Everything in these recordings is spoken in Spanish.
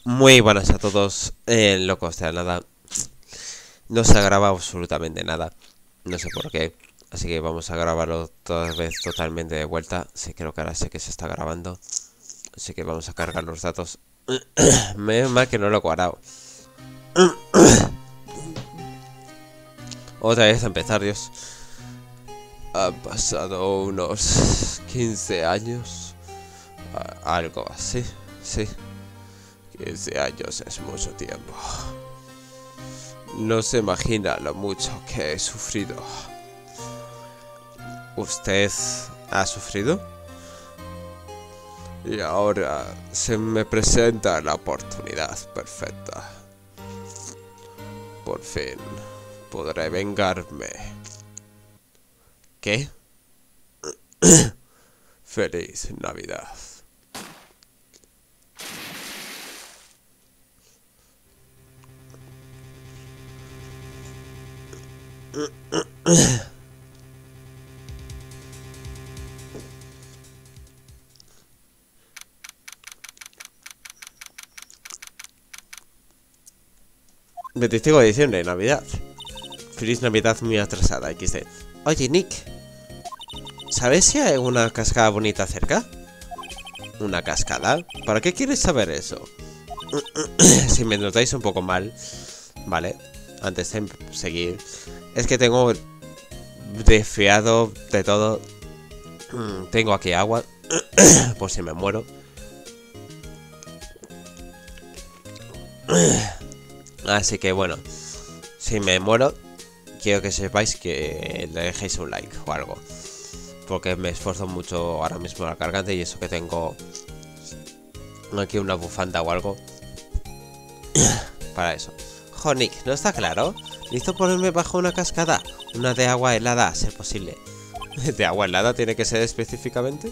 Muy buenas a todos, locos de la nada. No se graba absolutamente nada, no sé por qué. Así que vamos a grabarlo toda vez totalmente de vuelta. Sí, creo que ahora sé que se está grabando. Así que vamos a cargar los datos. Menos mal que no lo he guardado. Otra vez a empezar, Dios. Han pasado unos 15 años. Algo así, sí. 15 años es mucho tiempo. No se imagina lo mucho que he sufrido. ¿Usted ha sufrido? Y ahora se me presenta la oportunidad perfecta. Por fin podré vengarme. ¿Qué? Feliz Navidad. ...25 de diciembre, Navidad. Feliz Navidad muy atrasada, XD. Oye, Nick, ¿sabes si hay una cascada bonita cerca? ¿Una cascada? ¿Para qué quieres saber eso? Si me notáis un poco mal, ¿vale? Antes de seguir, es que tengo desfiado de todo. Tengo aquí agua, por si me muero. Así que bueno, si me muero, quiero que sepáis que le dejéis un like o algo. Porque me esfuerzo mucho ahora mismo la garganta y eso que tengo aquí una bufanda o algo. Para eso. Nick, ¿no está claro? Necesito ponerme bajo una cascada. Una de agua helada, a ser posible. ¿De agua helada tiene que ser específicamente?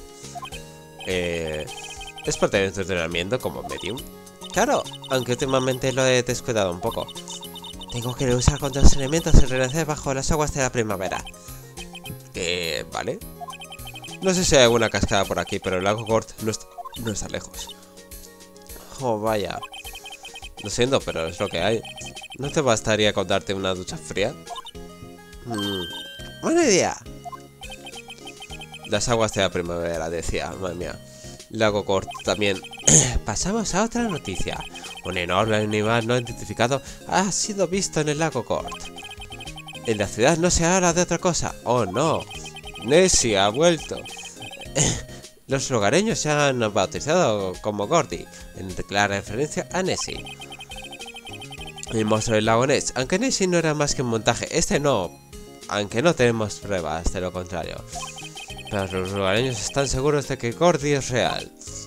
¿Es parte de entrenamiento como medium? Claro, aunque últimamente lo he descuidado un poco. Tengo que usar contra los elementos y renacer bajo las aguas de la primavera. Vale. No sé si hay alguna cascada por aquí, pero el lago Gort no está lejos. Oh, vaya. Lo siento, pero es lo que hay. ¿No te bastaría con darte una ducha fría? Buena idea. Las aguas de la primavera, decía, madre mía. Lago Gort también. Pasamos a otra noticia. Un enorme animal no identificado ha sido visto en el lago Gort. En la ciudad no se habla de otra cosa. ¡Oh, no! Nessie ha vuelto. Los lugareños se han bautizado como Gordy, en clara referencia a Nessie. El monstruo del lago Ness. Aunque Nessie no era más que un montaje. Este no. Aunque no tenemos pruebas de lo contrario. Pero los lugareños están seguros de que Gordy es real.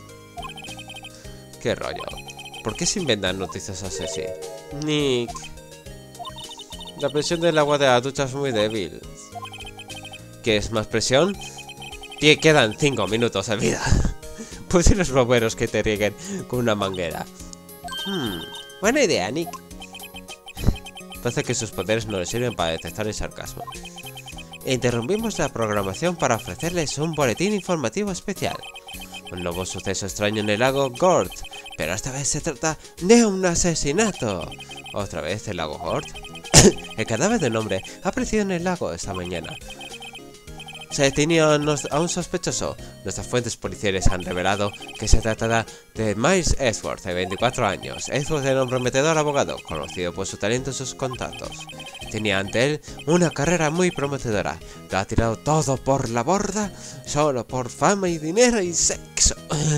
¿Qué rollo? ¿Por qué se inventan noticias así? Nick. La presión del agua de la ducha es muy débil. ¿Quieres más presión? Te quedan 5 minutos de vida. Pues los bomberos que te rieguen con una manguera. Buena idea, Nick. Parece que sus poderes no le sirven para detectar el sarcasmo. Interrumpimos la programación para ofrecerles un boletín informativo especial. Un nuevo suceso extraño en el lago Gort, pero esta vez se trata de un asesinato. ¿Otra vez el lago Gort? El cadáver de un hombre ha aparecido en el lago esta mañana. Se detenía a un sospechoso. Nuestras fuentes policiales han revelado que se tratará de Miles Edgeworth, de 24 años. Edgeworth era un prometedor abogado, conocido por su talento y sus contactos. Tenía ante él una carrera muy prometedora. Lo ha tirado todo por la borda, solo por fama y dinero y sexo.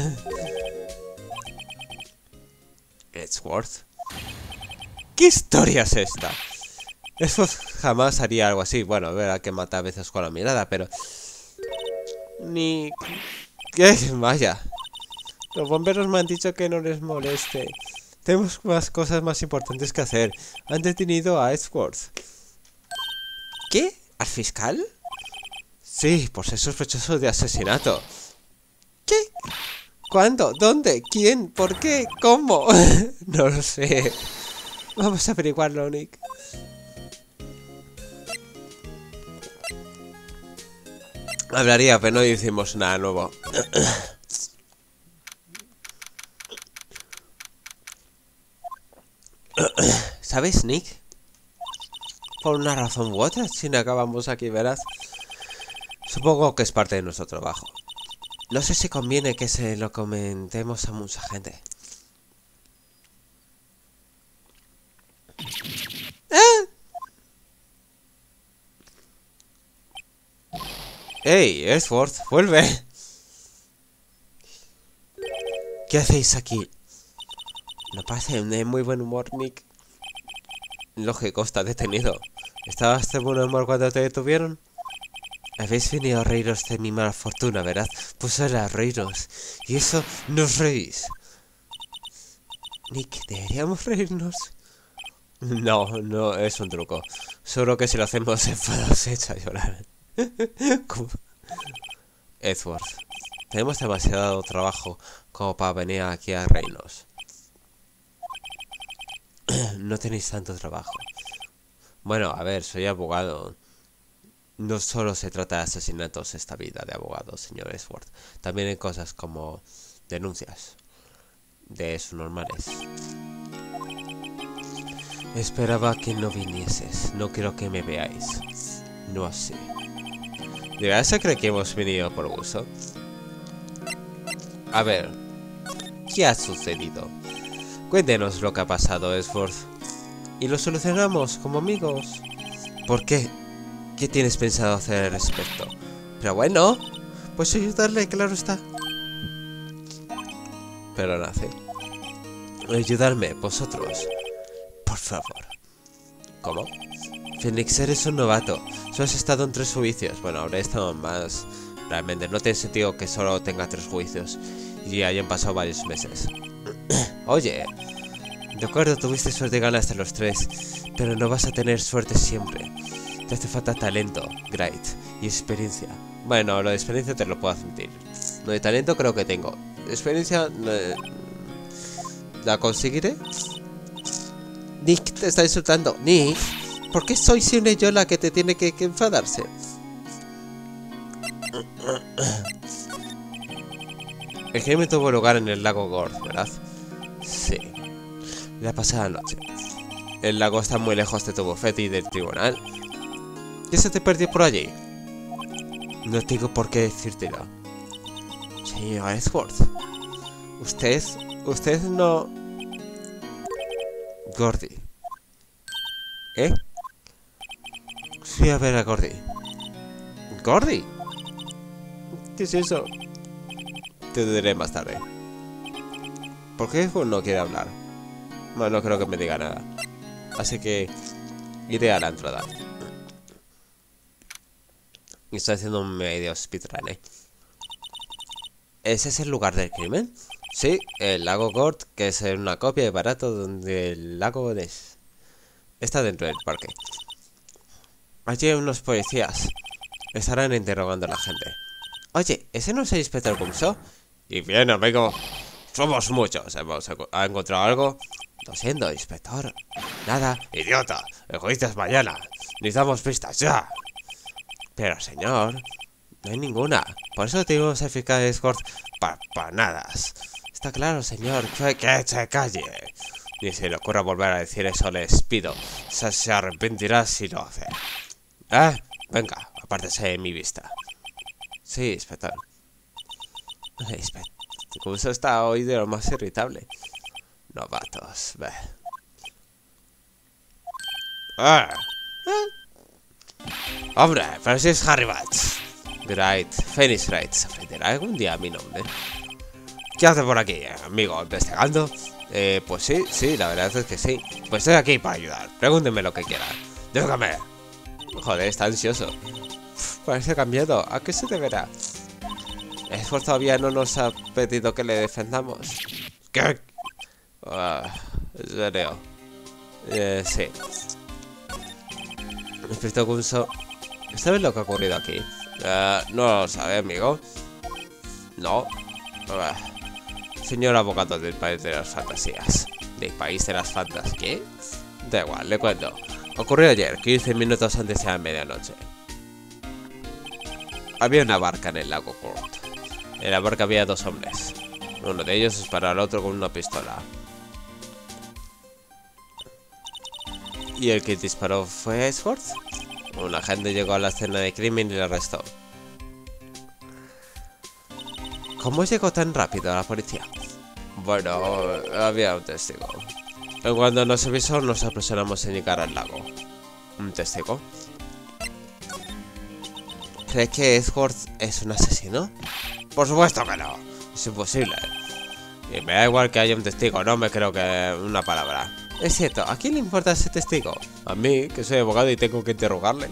Edgeworth. ¿Qué historia es esta? Eso jamás haría algo así. Bueno, verá que mata a veces con la mirada, pero... Ni... ¿Qué? Vaya. Los bomberos me han dicho que no les moleste. Tenemos más cosas más importantes que hacer. Han detenido a Edgeworth. ¿Qué? ¿Al fiscal? Sí, por ser sospechoso de asesinato. ¿Qué? ¿Cuándo? ¿Dónde? ¿Quién? ¿Por qué? ¿Cómo? No lo sé. Vamos a averiguarlo, Nick. Hablaría, pero no hicimos nada nuevo. ¿Sabes, Nick? Por una razón u otra, si no acabamos aquí, verás. Supongo que es parte de nuestro trabajo. No sé si conviene que se lo comentemos a mucha gente. ¡Ey, Edgeworth! ¡Vuelve! ¿Qué hacéis aquí? No parece de muy buen humor, Nick. Lógico, está detenido. ¿Estabas de buen humor cuando te detuvieron? Habéis venido a reíros de mi mala fortuna, ¿verdad? Pues ahora reíros. Y eso no os reís. Nick, ¿deberíamos reírnos? No, no es un truco. Solo que si lo hacemos enfadados se echa a llorar. Edgeworth, tenemos demasiado trabajo como para venir aquí a reírnos. No tenéis tanto trabajo. Bueno, a ver, soy abogado. No solo se trata de asesinatos esta vida de abogado, señor Edgeworth. También hay cosas como denuncias de subnormales. Esperaba que no vinieses. No quiero que me veáis. No así. ¿De verdad se cree que hemos venido por gusto? A ver, ¿qué ha sucedido? Cuéntenos lo que ha pasado, Edgeworth. Y lo solucionamos como amigos. ¿Por qué? ¿Qué tienes pensado hacer al respecto? Pero bueno, pues ayudarle, claro está. Pero nace. Ayudarme, vosotros. Por favor. ¿Cómo? Phoenix, eres un novato. Solo has estado en 3 juicios. Bueno, habré estado más. Realmente no tiene sentido que solo tenga 3 juicios y hayan pasado varios meses. Oye, de acuerdo, tuviste suerte y ganaste los 3, pero no vas a tener suerte siempre. Te hace falta talento, Great, y experiencia. Bueno, lo de experiencia te lo puedo admitir. Lo de talento creo que tengo. Experiencia... ¿la conseguiré? Nick, te está insultando. Nick, ¿por qué soy siempre yo la que te tiene que enfadarse? El crimen tuvo lugar en el lago Gord, ¿verdad? Sí. La pasada noche. El lago está muy lejos de tu bufete y del tribunal. ¿Qué se te perdió por allí? No tengo por qué decírtelo. Señor Edgeworth. Usted no... Gordy. ¿Eh? Fui a ver a Gordy. ¿Gordy? ¿Qué es eso? Te diré más tarde. ¿Por qué no quiere hablar? Bueno, no creo que me diga nada. Así que iré a la entrada. Y estoy haciendo un medio speedrun, ¿eh? ¿Ese es el lugar del crimen? Sí, el lago Gord, que es una copia de barato donde el lago está dentro del parque. Allí hay unos policías. Estarán interrogando a la gente. Oye, ¿ese no es el inspector Gumshoe? Y bien, amigo. Somos muchos. ¿Ha encontrado algo? Lo siento, inspector. Nada. Idiota. El juicio es mañana. Necesitamos pistas ya. Pero, señor, no hay ninguna. Por eso tenemos el fiscal de Edgeworth papanadas. Está claro, señor. Que se calle. Ni se le ocurra volver a decir eso, le despido. Se arrepentirá si lo hace. Venga, apártese de mi vista. Sí, inspector. Inspector. Incluso está hoy de lo más irritable. Novatos, ve. Hombre, pero si es Harry Batch. Great, Phoenix Wright, ¿se ofrecerá algún día a mi nombre? ¿Qué hace por aquí, amigo? ¿Investigando? Pues sí, la verdad es que sí. Pues estoy aquí para ayudar. Pregúntenme lo que quieran. Dígame. Joder, está ansioso. Parece cambiado. ¿A qué se deberá? Edgeworth todavía no nos ha pedido que le defendamos. ¿Qué? En serio. Sí. Inspector Gumshoe, ¿sabes lo que ha ocurrido aquí? No lo sabe, amigo. No. Señor abogado del país de las fantasías. ¿Del país de las fantasías? ¿Qué? Da igual, le cuento. Ocurrió ayer, 15 minutos antes de la medianoche. Había una barca en el lago Gord. En la barca había 2 hombres. Uno de ellos disparó al otro con una pistola. ¿Y el que disparó fue Swords? Un agente llegó a la escena de crimen y le arrestó. ¿Cómo llegó tan rápido a la policía? Bueno, había un testigo. Cuando nos avisó, nos apresuramos en llegar al lago. ¿Un testigo? ¿Cree que Swords es un asesino? Por supuesto que no. Es imposible. Y me da igual que haya un testigo, no me creo que una palabra. Es cierto, ¿a quién le importa ese testigo? A mí, que soy abogado y tengo que interrogarle.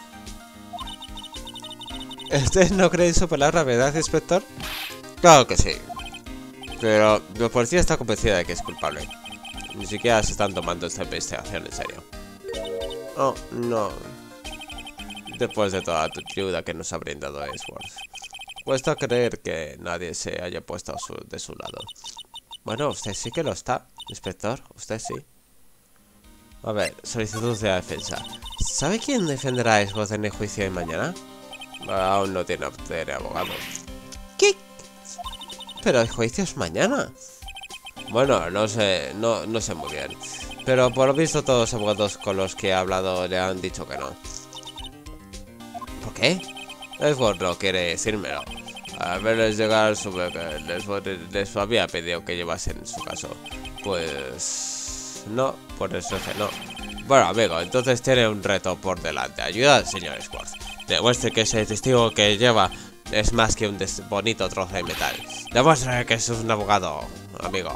¿Usted no cree en su palabra, verdad, inspector? Claro que sí. Pero la policía está convencida de que es culpable. Ni siquiera se están tomando esta investigación en serio. Oh, no. Después de toda tu ayuda que nos ha brindado Swords, cuesta creer que nadie se haya puesto de su lado. Bueno, usted sí que lo está, inspector. Usted sí. A ver, solicitud de defensa. ¿Sabe quién defenderá a Swords en el juicio de mañana? Aún no tiene abogado. ¿Qué? Pero el juicio es mañana. Bueno, no sé muy bien. Pero por lo visto todos los abogados con los que he hablado le han dicho que no. ¿Por qué? Swords no quiere decírmelo. A verles llegar sobre que les había pedido que llevasen su caso. Pues... no, por eso es que no. Bueno, amigo, entonces tiene un reto por delante. Ayuda al señor Swords. Demuestre que ese testigo que lleva es más que un bonito trozo de metal. Demuestre que es un abogado, amigo.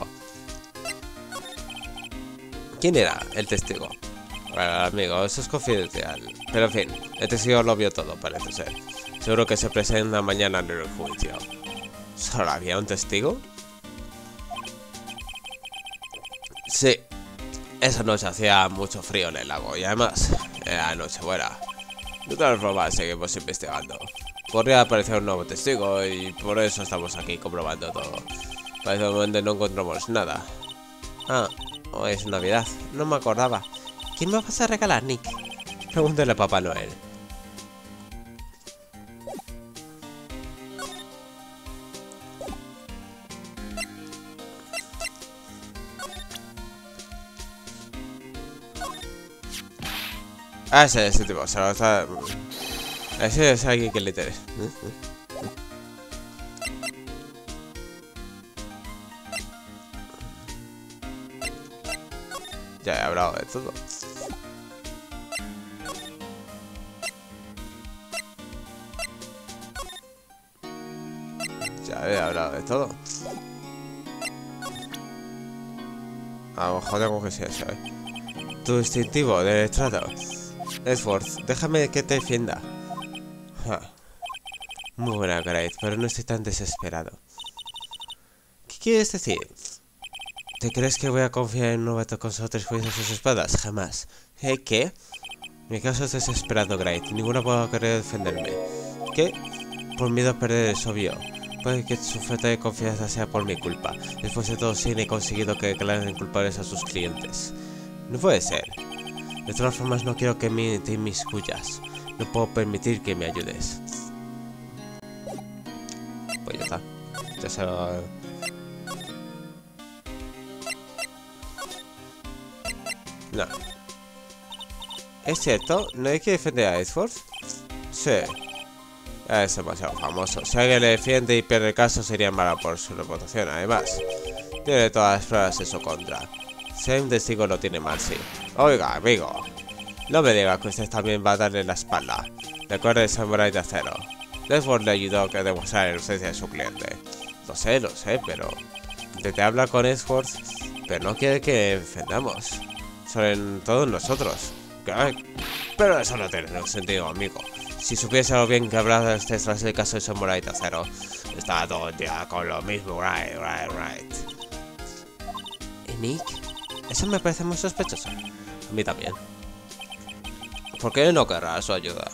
¿Quién era el testigo? Bueno, amigo, eso es confidencial. Pero en fin, el testigo lo vio todo, parece ser. Seguro que se presenta mañana en el juicio. ¿Solo había un testigo? Sí. Esa noche hacía mucho frío en el lago y además era Nochebuena. De todas formas, seguimos investigando. Podría aparecer un nuevo testigo y por eso estamos aquí comprobando todo. Para ese momento no encontramos nada. Ah, hoy es Navidad. No me acordaba. ¿Quién me vas a regalar, Nick? Pregúntale a Papá Noel. Ah, ese tipo, se lo está... Ese es alguien que le interesa. Ya he hablado de todo. Ya he hablado de todo. A lo mejor tengo que ser eso, Tu instintivo de trato. Swords, déjame que te defienda. Muy buena, Great, pero no estoy tan desesperado. ¿Qué quieres decir? ¿Te crees que voy a confiar en un novato con solo 3 juicios a sus espadas? Jamás. ¿Qué? Mi caso es desesperado, Great. Ninguno puede querer defenderme. ¿Qué? Por miedo a perder es obvio. Puede que su falta de confianza sea por mi culpa. Después de todo, Shane he conseguido que declaren culpables a sus clientes. No puede ser. De todas formas, no quiero que te inmiscuyas. No puedo permitir que me ayudes. Pues ya está. Ya se lo... No. ¿Es cierto? ¿No hay que defender a Swords? Sí. Es demasiado famoso. Si alguien le defiende y pierde el caso, sería malo por su reputación. Además, tiene todas las pruebas en su contra. Si hay un testigo, lo tiene mal, sí. Oiga, amigo. No me diga que usted también va a darle la espalda. Recuerde el Samurai de Acero. Swords le ayudó a demostrar la inocencia de su cliente. Lo sé, pero... Intenté hablar con Swords, pero no quiere que defendamos. Sobre todos nosotros. Pero eso no tiene ningún sentido, amigo. Si supiese lo bien que hablaba usted tras el caso de Samurai de Acero, estaba todo el día con lo mismo. Right. ¿Y Nick? Eso me parece muy sospechoso. A mí también. ¿Por qué no querrá su ayuda?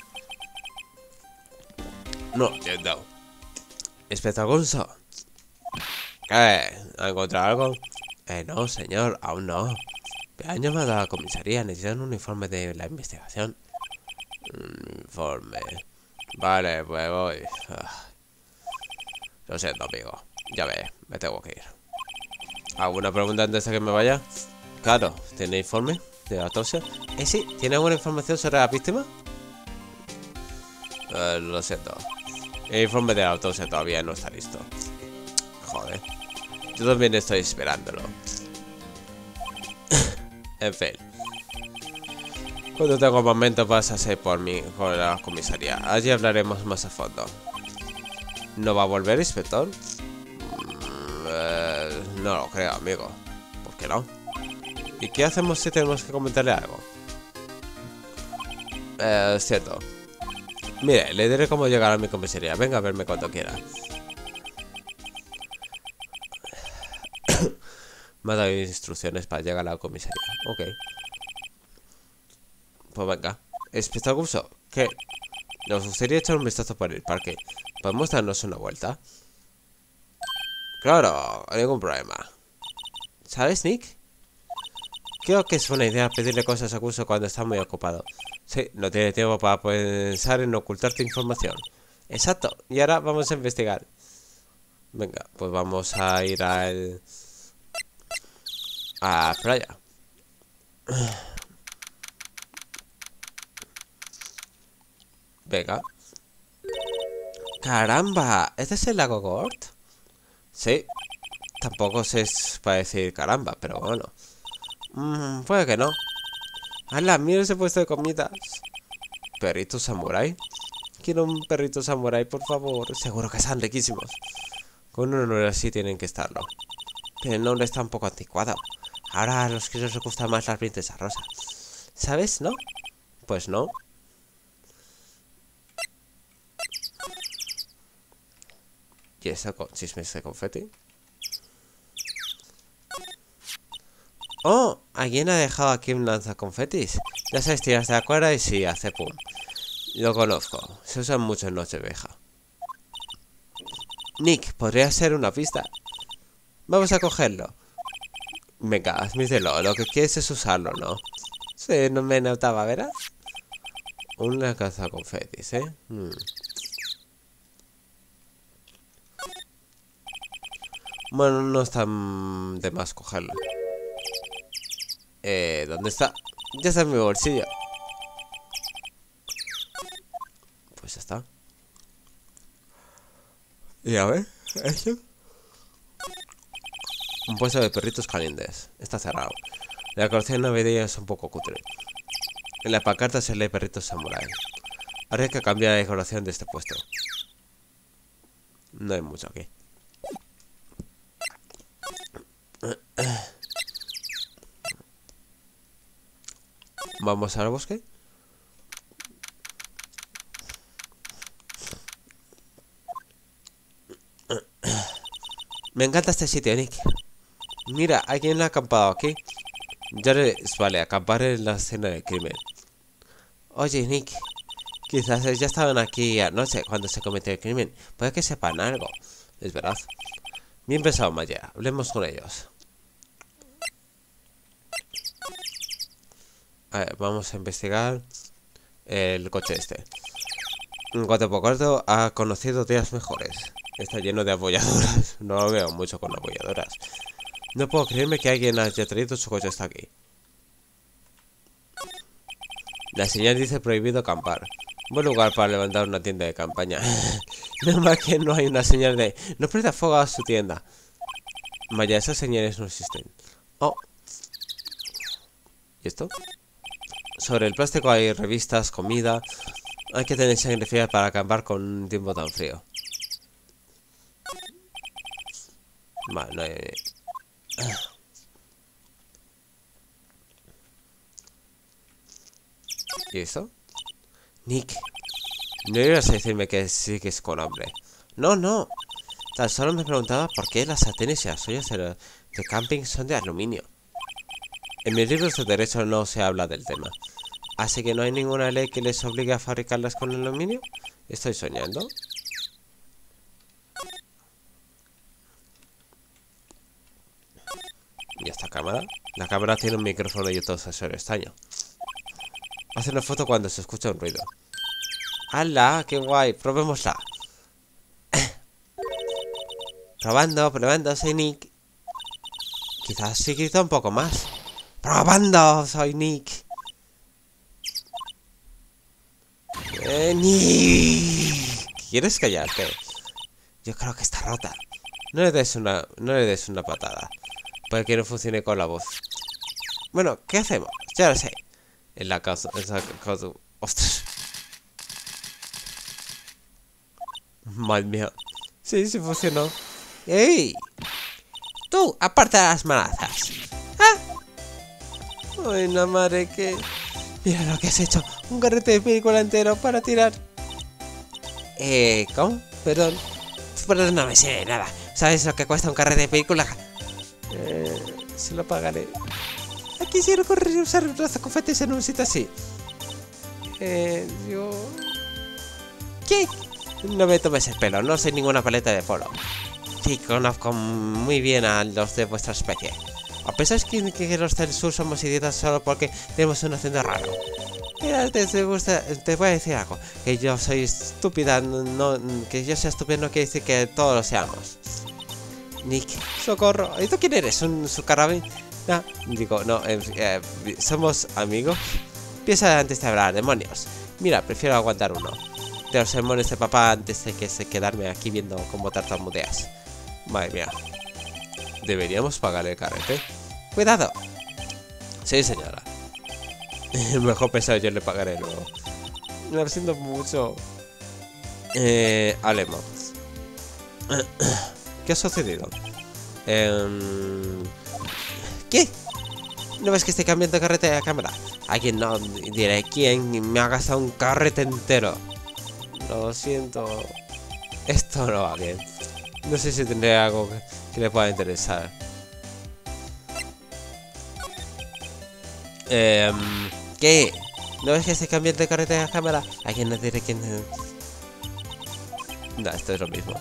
No entiendo. ¿Inspector Gunso? ¿Ha encontrado algo? No, señor, aún no. Me han llamado a la comisaría, necesitan un informe de la investigación. Informe. Vale, pues voy. Lo siento, amigo. Ya ve, me tengo que ir. ¿Alguna pregunta antes de que me vaya? Claro, ¿tiene informe? de la autopsia. Sí, ¿tiene alguna información sobre la víctima? Lo siento. El informe de la autopsia todavía no está listo. Joder. Yo también estoy esperándolo. En fin. Cuando tengo momento pásase por mí, por la comisaría. Allí hablaremos más a fondo. ¿No va a volver, inspector? No lo creo, amigo. ¿Por qué no? ¿Y qué hacemos si tenemos que comentarle algo? Es cierto. Mire, le diré cómo llegar a mi comisaría. Venga a verme cuando quiera. Me ha dado instrucciones para llegar a la comisaría. Ok. Pues venga. Inspector Gupso, ¿qué? ¿Nos gustaría echar un vistazo por el parque? ¿Podemos darnos una vuelta? Claro, ningún problema. ¿Sabes, Nick? Creo que es buena idea pedirle cosas a Gupso cuando está muy ocupado. Sí, no tiene tiempo para pensar en ocultarte información. Exacto, y ahora vamos a investigar. Venga, pues vamos a ir a la playa. Venga. ¡Caramba! ¿Este es el lago Gort? Sí. Tampoco sé para decir caramba, pero bueno. Puede que no. ¡Hala! Mira ese puesto de comidas. ¿Perrito samurai? Quiero un perrito samurai, por favor. Seguro que están riquísimos. Con un honor así tienen que estarlo. Pero el nombre está un poco anticuado. Ahora a los críos les gustan más las princesas rosas. ¿Sabes, no? Pues no. ¿Y eso con chismes de confeti? ¡Oh! Alguien ha dejado aquí un lanzaconfetis. Ya sabes, tiras de la cuerda y sí, hace pum. Lo conozco. Se usan mucho en Nochevieja. Nick, podría ser una pista. Vamos a cogerlo. Venga, admítelo. Lo que quieres es usarlo, ¿no? Sí, no me notaba, ¿verdad? Un lanzaconfetis, ¿eh? Bueno, no está de más cogerlo. ¿Dónde está? Ya está en mi bolsillo. Pues ya está. Y a ver, ¿esto? Un puesto de perritos calientes. Está cerrado. La decoración navideña es un poco cutre. En la pancarta se lee perritos samurai. Habría que cambiar la decoración de este puesto. No hay mucho aquí. ¿Vamos al bosque? Me encanta este sitio, Nick. Mira, alguien ha acampado aquí. Ya les vale acampar en la escena del crimen. Oye, Nick. Quizás ya estaban aquí anoche cuando se cometió el crimen. Puede que sepan algo. Es verdad. Bien pensado, Maya. Hablemos con ellos. A ver, vamos a investigar el coche este. En cuanto por corto, ha conocido días mejores. Está lleno de apoyadoras. No lo veo mucho con apoyadoras. No puedo creerme que alguien haya traído su coche hasta aquí. La señal dice prohibido acampar. Buen lugar para levantar una tienda de campaña. Menos mal que no hay una señal de no prenda fuego a su tienda. Vaya, esas señales no existen. Oh. ¿Y esto? Sobre el plástico hay revistas, comida. Hay que tener sangre fría para acampar con un tiempo tan frío. Vale, no hay... ¿Y eso? Nick, no ibas a decirme que sigues con hambre. No, no. Tan solo me preguntaba por qué las sartenes y las ollas de camping son de aluminio. En mis libros de derecho no se habla del tema. ¿Así que no hay ninguna ley que les obligue a fabricarlas con aluminio? ¿Estoy soñando? ¿Y esta cámara? La cámara tiene un micrófono y otro sensor extraño. Hace una foto cuando se escucha un ruido. ¡Hala! ¡Qué guay! Probémosla. Probando, soy Nick. Quizás sí grita un poco más. ¡Probando! Soy Nick. Nick. ¿Quieres callarte? Yo creo que está rota. No le des una patada. Para que no funcione con la voz. Bueno, ¿qué hacemos? Ya lo sé. En la casa. ¡Ostras! Madre mía. Sí, sí funcionó. ¡Ey! ¡Tú! ¡Aparta las manazas! ¡Ah! ¡Ay, no, madre! Que... Mira lo que has hecho. Un carrete de película entero para tirar. ¿Cómo? Perdón. Perdón, no me sé nada. ¿Sabes lo que cuesta un carrete de película? Se lo pagaré. Quisiera correr y usar razacofetes en un sitio así. Yo... ¿Qué? No me tomes el pelo, no soy ninguna paleta de polo. Sí, conozco muy bien a los de vuestra especie. ¿A pensáis que los del sur somos idiotas solo porque tenemos un acento raro? Mira, te voy a decir algo. Que yo soy estúpida, que yo sea estúpida no quiere decir que todos lo seamos. Nick, socorro. ¿Y tú quién eres? ¿Un carabin? No, digo, no, ¿somos amigos? Piensa antes de hablar, demonios. Mira, prefiero aguantar uno de los sermones de papá antes de quedarme aquí viendo cómo tartamudeas. Madre mía. ¿Deberíamos pagar el carrete? ¡Cuidado! Sí, señora. Mejor pensado, yo le pagaré luego. Lo siento mucho. Hablemos. ¿Qué ha sucedido? ¿Qué? ¿No ves que estoy cambiando de carrete de cámara? Alguien no diré quién me ha gastado un carrete entero. Lo siento. Esto no va bien. No sé si tendré algo que le pueda interesar. ¿Qué? ¿No ves que estoy cambiando de carrete de cámara? Alguien no diré quién. No, esto es lo mismo.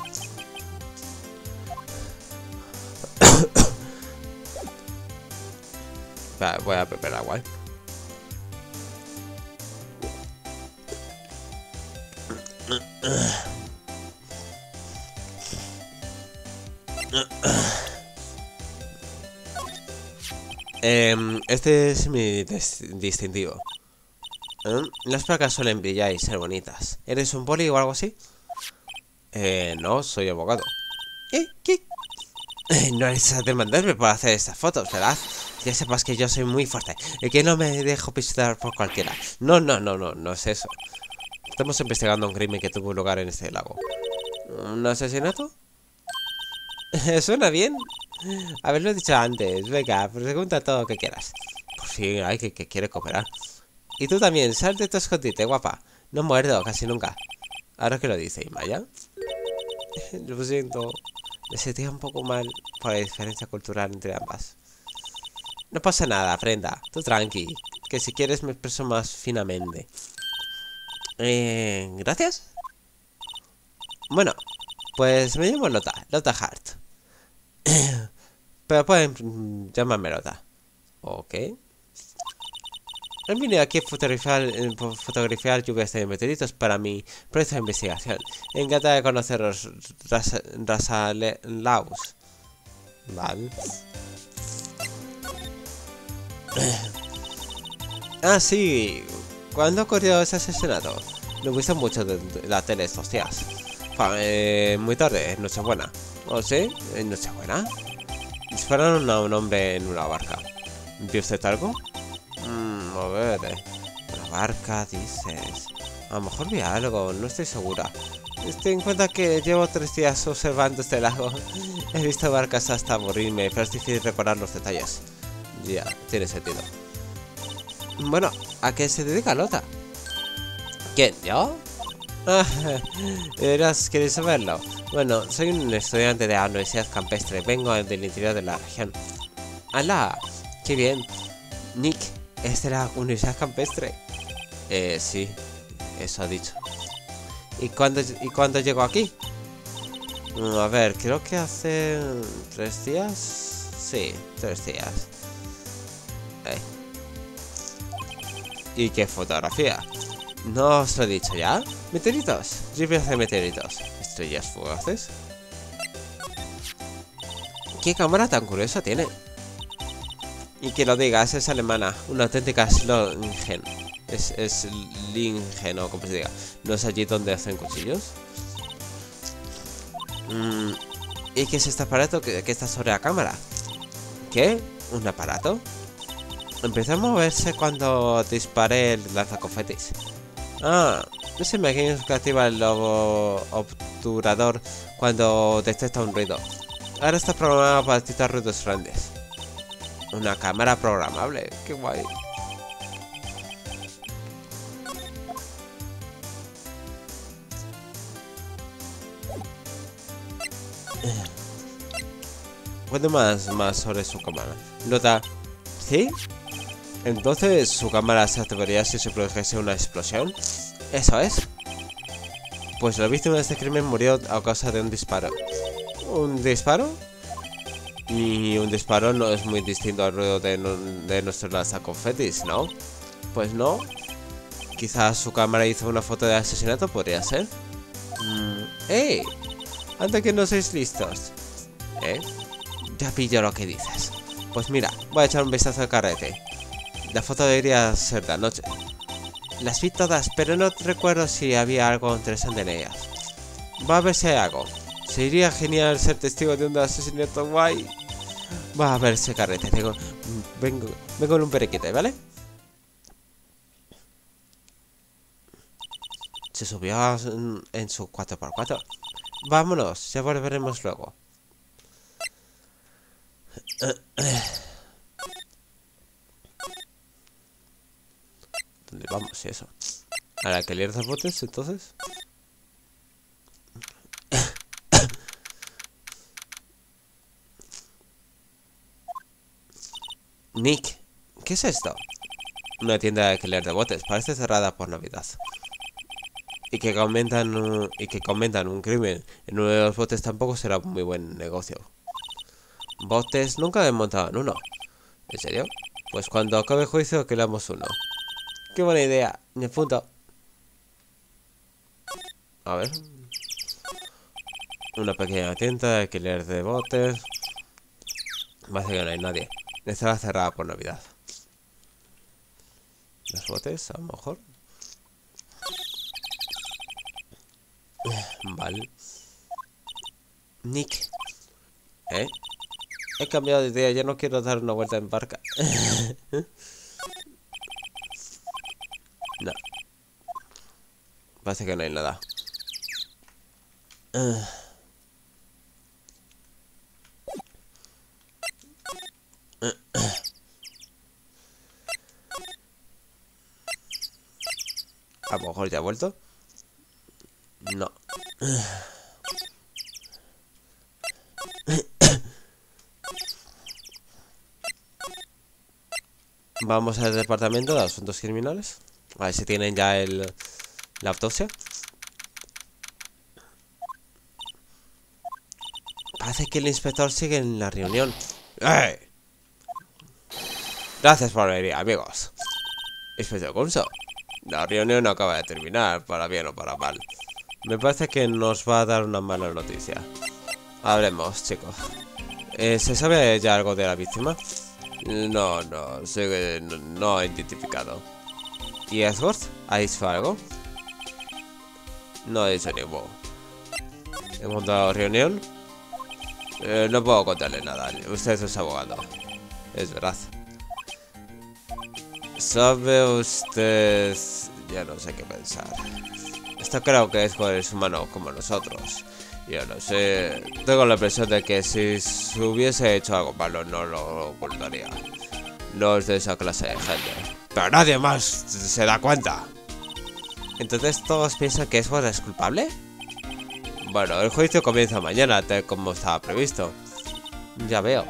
Voy a beber agua. Este es mi distintivo. Las placas suelen brillar y ser bonitas. ¿Eres un poli o algo así? No, soy abogado. ¿Qué? No eres a demandarme por hacer estas fotos, ¿verdad? Ya sepas que yo soy muy fuerte y que no me dejo pisotear por cualquiera. No es eso. Estamos investigando un crimen que tuvo lugar en este lago. ¿Un asesinato? ¿Suena bien? Haberlo dicho antes. Venga, pregunta todo lo que quieras. Por fin, hay que quiere cooperar. Y tú también, sal de tu escondite, guapa. No muerdo, casi nunca. Ahora que lo dice, Maya. Lo siento. Me sentía un poco mal por la diferencia cultural entre ambas. No pasa nada, Brenda. Tú tranqui. Que si quieres me expreso más finamente. ¿Gracias? Bueno, pues me llamo Lota Hart. Pero pueden llamarme Lota. Ok. He venido aquí a fotografiar lluvias de meteoritos para mi proyecto de investigación. Encantada de conoceros, Rasalaus. Vale. Ah, sí. ¿Cuándo ocurrió ese asesinato? Lo he visto mucho de la tele estos días. Muy tarde, Nochebuena. ¿Oh, sí? ¿Nochebuena? Dispararon a un hombre en una barca. ¿Vio usted algo? A ver... Una barca, dices... A lo mejor vi algo, no estoy segura. Ten en cuenta que llevo 3 días observando este lago. He visto barcas hasta aburrirme, pero es difícil recordar los detalles. Ya, tiene sentido. Bueno, ¿a qué se dedica Lota? ¿Quién? ¿Yo? ¿Queréis saberlo? Bueno, soy un estudiante de la Universidad Campestre. Vengo del interior de la región. ¡Hala! ¡Qué bien! Nick, ¿es de la Universidad Campestre? Sí, eso ha dicho. ¿Y cuándo llegó aquí? A ver, creo que hace 3 días. Sí, 3 días. ¿Y qué fotografía? ¿No os lo he dicho ya? ¿Meteoritos? Lluvias de meteoritos. ¿Estrellas fugaces? ¿Qué cámara tan curiosa tiene? Y que lo digas, es alemana. Una auténtica Slingen. Es Lingen o como se diga. ¿No es allí donde hacen cuchillos? ¿Y qué es este aparato que está sobre la cámara? ¿Qué? ¿Un aparato? Empezó a moverse cuando disparé el lanzaconfetis. Ah, no se me imagina que activa el lobo obturador cuando detecta un ruido. Ahora está programado para detectar ruidos grandes. Una cámara programable, qué guay. Cuente más sobre su cámara. Nota, ¿sí? Entonces, ¿su cámara se activaría si se produjese una explosión? Eso es. Pues la víctima de este crimen murió a causa de un disparo. ¿Un disparo? Y un disparo no es muy distinto al ruido de nuestro lanzaconfetis, ¿no? Pues no. Quizás su cámara hizo una foto de asesinato, podría ser. ¡Ey! Anda que no sois listos. ¿Eh? Ya pillo lo que dices. Pues mira, voy a echar un vistazo al carrete. La foto debería ser de anoche. Las vi todas, pero no recuerdo si había algo interesante en ellas. Va a ver si hay algo. Sería genial ser testigo de un asesinato guay. Va a ver ese carrete. Vengo en un periquete, ¿vale? Se subió en su 4x4. Vámonos, ya volveremos luego. ¿Dónde vamos? Eso. ¿A la que leer dos botes, entonces? Nick, ¿qué es esto? Una tienda de alquiler de botes. Parece cerrada por Navidad. Y que comentan un crimen en uno de los botes tampoco será un muy buen negocio. Botes, nunca he montado en uno. ¿En serio? Pues cuando acabe el juicio alquilamos uno. ¡Qué buena idea! Me apunto. A ver. Una pequeña tienda de alquiler de botes. Parece que no hay nadie. Estará cerrada por Navidad. Los botes, a lo mejor. Vale. Nick. ¿Eh? He cambiado de idea, ya no quiero dar una vuelta en barca. No. Parece que no hay nada. A lo mejor ya ha vuelto. No. Vamos al departamento de asuntos criminales. A ver si tienen ya la autopsia. Parece que el inspector sigue en la reunión. ¡Eh! Gracias por venir, amigos. Inspector Gunso. La reunión acaba de terminar, para bien o para mal. Me parece que nos va a dar una mala noticia. Hablemos, chicos. ¿Se sabe ya algo de la víctima? No, no he identificado. ¿Y Edgeworth? ¿Ha dicho algo? No he dicho ningún. ¿En cuanto a la reunión? No puedo contarle nada. Usted es abogado. Es verdad. ¿Sabe usted? Ya no sé qué pensar. Está claro que Edgeworth es humano como nosotros. Yo no sé. Tengo la impresión de que si se hubiese hecho algo malo no lo ocultaría. No es de esa clase de gente. Pero nadie más se da cuenta. ¿Entonces todos piensan que Edgeworth es culpable? Bueno, el juicio comienza mañana, tal como estaba previsto. Ya veo.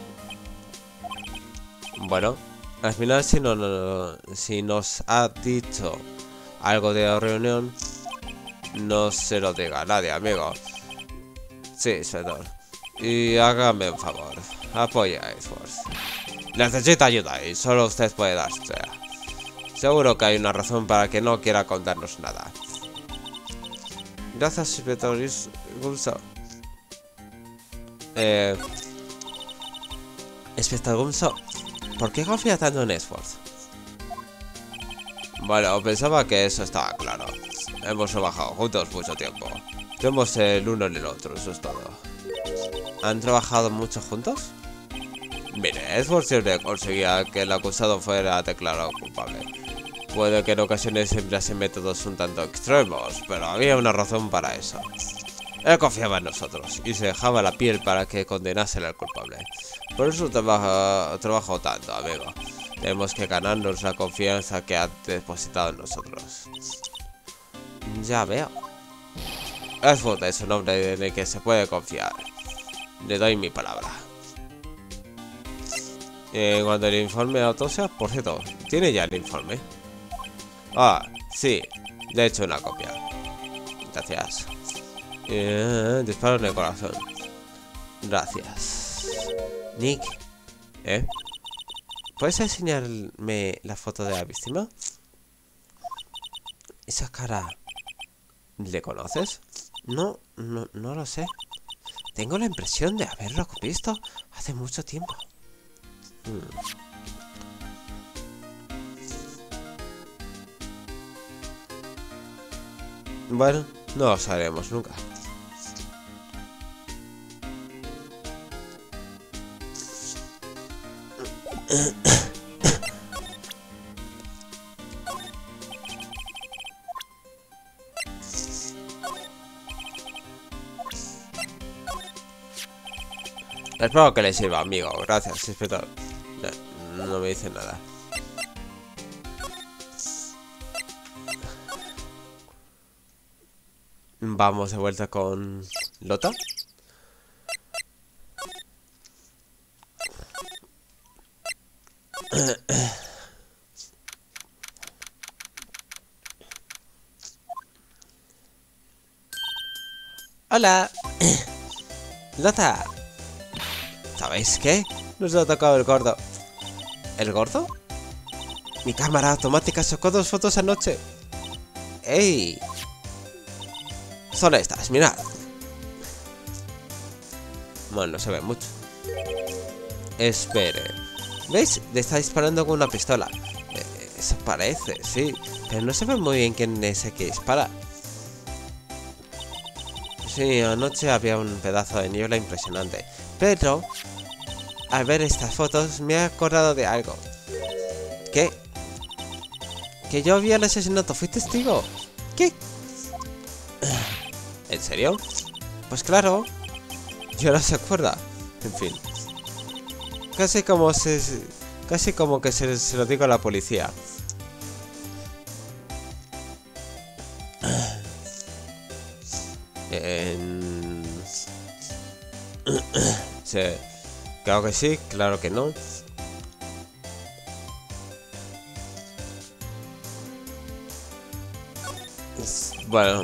Bueno, al final si nos ha dicho algo de la reunión, no se lo diga a nadie, amigo. Sí, inspector. Y hágame un favor. Apoya a Edgeworth. Necesita ayuda y solo usted puede dársela. Seguro que hay una razón para que no quiera contarnos nada. Gracias, inspector Gunso. Inspector Gunso. ¿Por qué confía tanto en Esforz? Bueno, pensaba que eso estaba claro. Hemos trabajado juntos mucho tiempo. Somos el uno en el otro, eso es todo. ¿Han trabajado mucho juntos? Mire, Esforz siempre conseguía que el acusado fuera declarado culpable. Puede que en ocasiones emplease métodos un tanto extremos, pero había una razón para eso. Él confiaba en nosotros y se dejaba la piel para que condenasen al culpable. Por eso trabajo tanto, amigo. Tenemos que ganarnos la confianza que ha depositado en nosotros. Ya veo. Esforz es un hombre en el que se puede confiar. Le doy mi palabra. Cuando el informe de autopsia, por cierto, ¿tiene ya el informe? Ah, sí, le he hecho una copia. Gracias. Disparo en el corazón. Gracias. Nick, ¿puedes enseñarme la foto de la víctima? Esa cara, ¿le conoces? No lo sé. Tengo la impresión de haberlo visto hace mucho tiempo. Bueno, no lo sabremos nunca. Espero que le sirva, amigo. Gracias, inspector. No me dice nada. Vamos de vuelta con Lota. Hola. Lota. ¿Sabéis qué? Nos ha tocado el gordo. ¿El gordo? Mi cámara automática sacó 2 fotos anoche. ¡Ey! Son estas, mirad. Bueno, no se ve mucho. Espere. ¿Veis? Le está disparando con una pistola. Eso parece, sí. Pero no se ve muy bien quién es el que dispara. Sí, anoche había un pedazo de niebla impresionante. Pero al ver estas fotos me he acordado de algo. ¿Qué? Que yo vi el asesinato, fui testigo. ¿Qué? ¿En serio? Pues claro. Yo no se acuerda. En fin. Casi como que se lo digo a la policía. Sí. Claro que sí, claro que no. Bueno,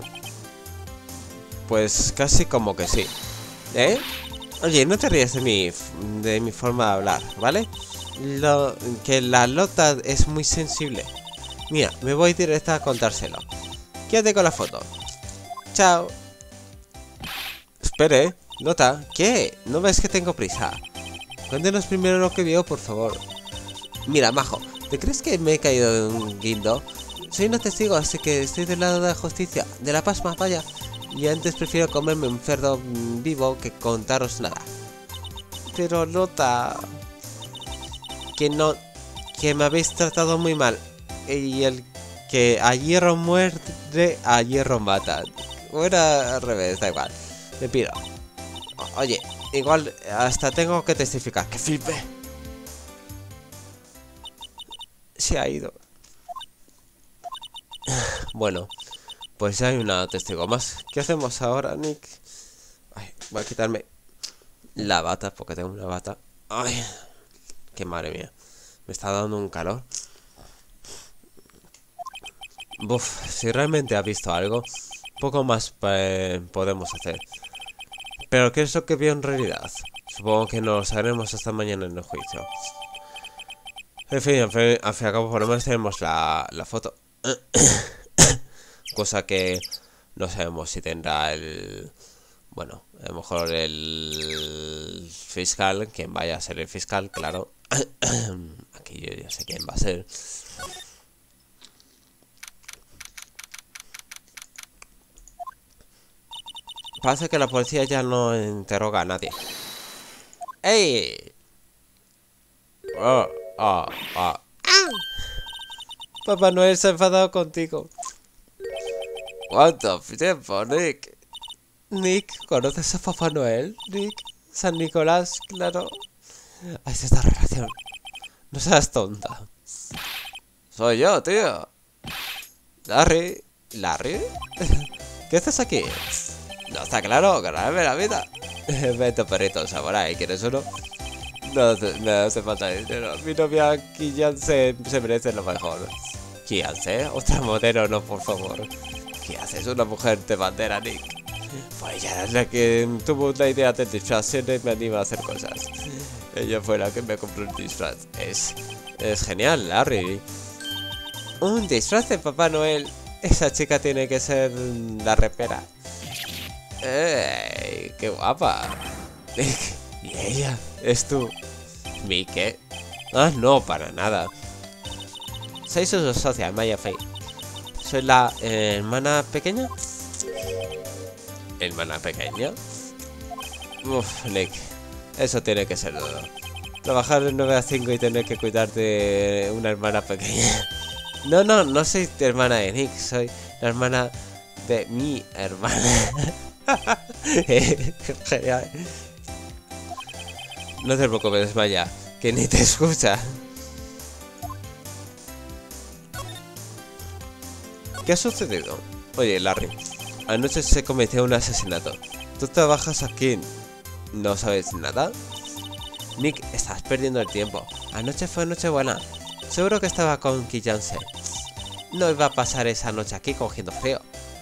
pues casi como que sí. Oye, no te rías de mi forma de hablar, ¿vale? Que la Lota es muy sensible. Mira, me voy directa a contárselo. Quédate con la foto. Chao. Espere, Lota, ¿qué? ¿No ves que tengo prisa? Cuéntenos primero lo que vio, por favor. Mira, majo, ¿te crees que me he caído de un guindo? Soy un testigo, así que estoy del lado de la justicia, de la pasma, vaya. Y antes prefiero comerme un cerdo vivo que contaros nada. Pero Lota... Que me habéis tratado muy mal. Y el que a hierro muerde, a hierro mata. O era al revés, da igual. Me pido. Oye, igual hasta tengo que testificar. ¡Que flipe! Se ha ido. Bueno, pues ya hay una testigo más. ¿Qué hacemos ahora, Nick? Ay, voy a quitarme la bata porque tengo una bata. Ay, qué madre mía. Me está dando un calor. Buf, si realmente ha visto algo, poco más podemos hacer. Pero ¿qué es lo que vio en realidad? Supongo que no lo sabremos hasta mañana en el juicio. En fin, al fin y al cabo por lo menos tenemos la foto. Cosa que no sabemos si tendrá el... Bueno, a lo mejor el fiscal, quien vaya a ser el fiscal, claro. no sé quién va a ser. Parece que la policía ya no interroga a nadie. ¡Ey! Oh, oh, oh. ¡Ah! Papá Noel se ha enfadado contigo. ¿Cuánto tiempo, Nick? Nick, ¿conoces a Papá Noel? Nick, San Nicolás, claro. Hay esta relación. No seas tonta. Soy yo, tío. Larry. ¿Larry? ¿Qué haces aquí? No está claro, ganarme la vida. Vete, perrito samurai, ¿quieres uno? No, me hace falta dinero. Mi novia Kian se merece lo mejor. ¿Kian? Otra modelo, no, por favor. ¿Qué haces? Una mujer de bandera, Nick. Pues ella es la que tuvo la idea del disfraz. Siempre me anima a hacer cosas. Ella fue la que me compró el disfraz. Es genial, Larry. Un disfraz de Papá Noel. Esa chica tiene que ser la repera. ¡Ey! ¡Qué guapa! ¿Y ella? ¿Es tú? ¿Mi qué? Ah, no, para nada. Soy su socia, Maya Fey. ¿Soy la hermana pequeña? ¿Hermana pequeña? Uf, Nick. Eso tiene que ser duro. Trabajar de 9 a 5 y tener que cuidar de una hermana pequeña. No soy hermana de Nick. Soy la hermana de mi hermana. Genial. No te preocupes, Maya, que ni te escucha. ¿Qué ha sucedido? Oye, Larry, anoche se cometió un asesinato. Tú trabajas aquí. ¿No sabes nada? Nick, estás perdiendo el tiempo. Anoche fue Nochebuena. Seguro que estaba con Kiyanse. No iba a pasar esa noche aquí cogiendo frío.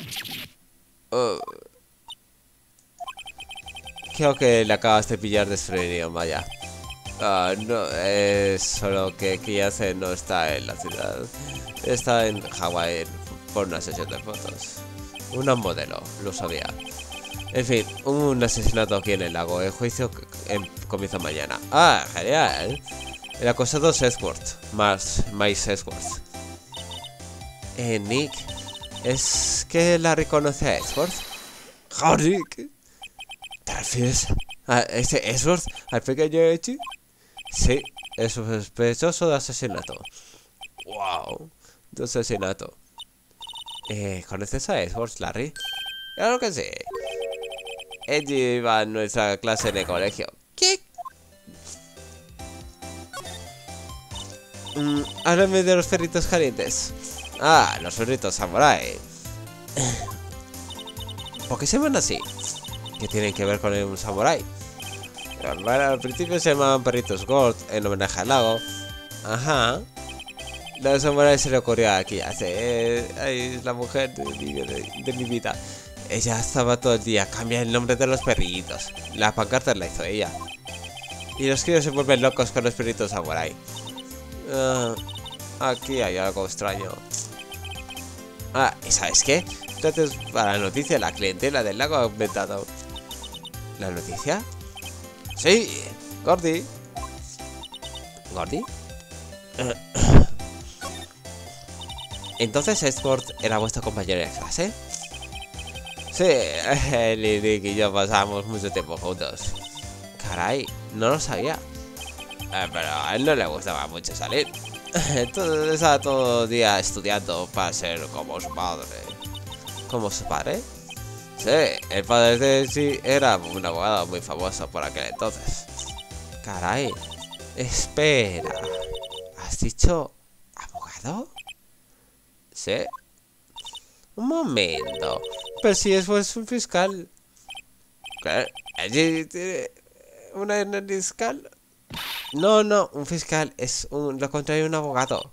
Creo que le acabas de pillar desprevenido, Maya. No, es solo que Kiyanse no está en la ciudad. Está en Hawái por una sesión de fotos. Una modelo, lo sabía. En fin, un asesinato aquí en el lago. El juicio comienza mañana. ¡Ah, genial! El acusado es Edgeworth. Miles Edgeworth. Nick, ¿es que Larry conoce a Edgeworth? ¡Nick! ¿Te refieres a ese Edgeworth? ¿Al pequeño Echi? Sí, es sospechoso de asesinato. ¡Wow! De asesinato. ¿Conoces a Edgeworth, Larry? Claro que sí. Eddie iba a nuestra clase en el colegio. ¿Qué? Háblame de los perritos calientes. Ah, los perritos samurai. ¿Por qué se llaman así? ¿Qué tienen que ver con un samurái? Bueno, al principio se llamaban perritos Gold en homenaje al lago. Ajá. Los samuráis se le ocurrió aquí hace... la mujer de mi vida. Ella estaba todo el día, cambia el nombre de los perritos. La pancarta la hizo ella. Y los críos se vuelven locos con los perritos samurai. Aquí hay algo extraño. Ah, ¿y sabes qué? Entonces, para la noticia, la clientela del lago ha aumentado. ¿La noticia? Sí, Gordy. ¿Gordy? Entonces Edgeworth era vuestro compañero de clase. Sí, él y Nick y yo pasamos mucho tiempo juntos. Caray, no lo sabía. Pero a él no le gustaba mucho salir. Estaba todo el día estudiando para ser como su padre. ¿Como su padre? Sí, el padre de sí era un abogado muy famoso por aquel entonces. Caray, espera. ¿Has dicho abogado? Sí. Un momento. Pero si es un fiscal. ¿Qué? ¿Allí tiene una fiscal? No, un fiscal es lo contrario de un abogado.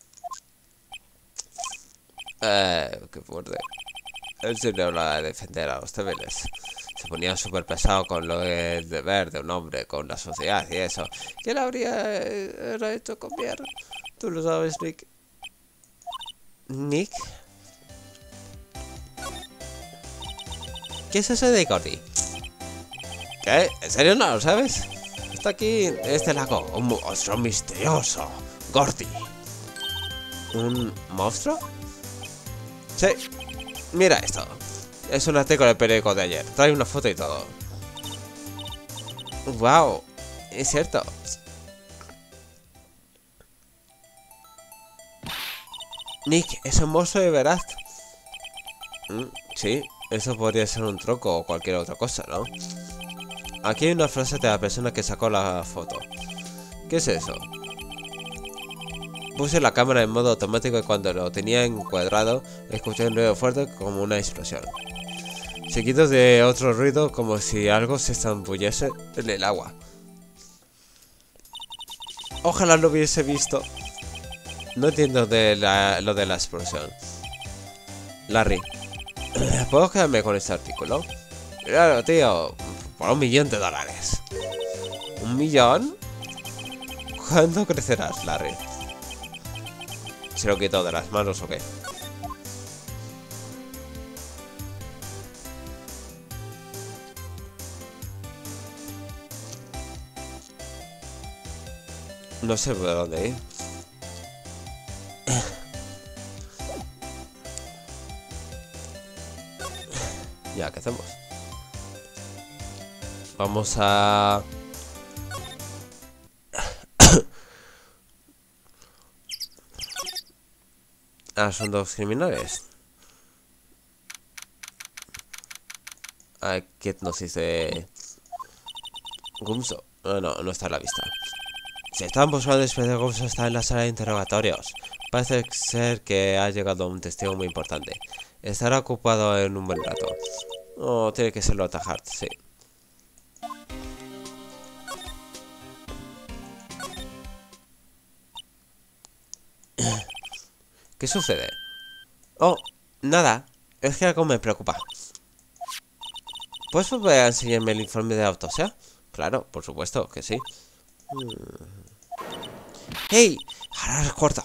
Qué fuerte. Él siempre hablaba de defender a los débiles. Se ponía súper pesado con lo del deber de un hombre con la sociedad y eso. ¿Quién habría hecho cambiar? Tú lo sabes, Nick. ¿Nick? ¿Qué es eso de Gordy? ¿Qué? ¿En serio no lo sabes? Está aquí en este lago, un monstruo misterioso. Gordy. ¿Un monstruo? Sí. Mira esto. Es un artículo del periódico de ayer. Trae una foto y todo. Wow. Es cierto. Nick, es un monstruo de verdad. Sí, eso podría ser un truco o cualquier otra cosa, ¿no? Aquí hay una frase de la persona que sacó la foto. ¿Qué es eso? Puse la cámara en modo automático y cuando lo tenía encuadrado, escuché un ruido fuerte como una explosión. Seguido de otro ruido como si algo se zambullese en el agua. Ojalá lo hubiese visto. No entiendo lo de la explosión. Larry, ¿puedo quedarme con este artículo? Claro, tío. Por $1.000.000. ¿1 millón? ¿Cuándo crecerás, Larry? ¿Se lo quito de las manos o qué? No sé por dónde ir. Ya, ¿qué hacemos? Vamos a... Ah, son dos criminales. ¿Qué nos dice? Gumso. No está a la vista. Si están buscando después de Gumso, está en la sala de interrogatorios. Parece ser que ha llegado un testigo muy importante. Estará ocupado en un buen rato. Oh, tiene que ser Lota Hart, sí. ¿Qué sucede? Oh, nada. Es que algo me preocupa. ¿Puedes volver a enseñarme el informe de autopsia? Claro, por supuesto que sí. ¡Hey! Ahora recuerdo.